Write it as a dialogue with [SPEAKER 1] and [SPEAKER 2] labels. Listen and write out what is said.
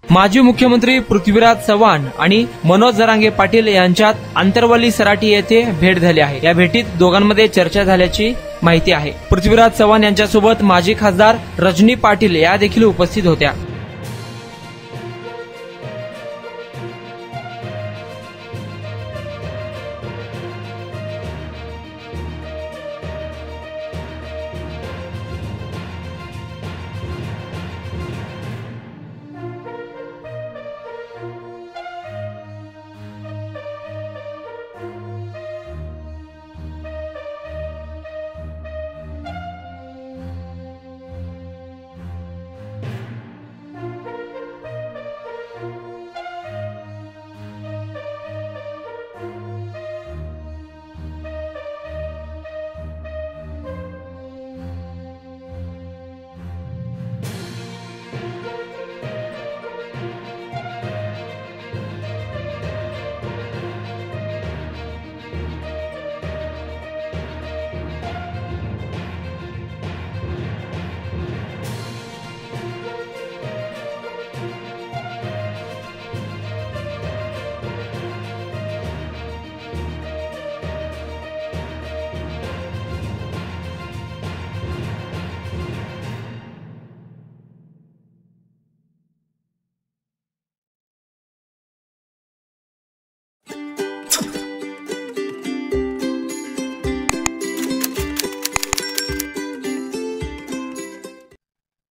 [SPEAKER 1] माजी मुख्यमंत्री पृथ्वीराज चव्हाण आणि मनोज जरांगे पाटील यांच्यात आंतरवली सराटी येथे भेट झाली आहे। या भेटीत दोघांमध्ये चर्चा झाल्याची माहिती आहे। पृथ्वीराज चव्हाण यांच्यासोबत माजी खासदार रजनी पाटील या देखील उपस्थित होत्या।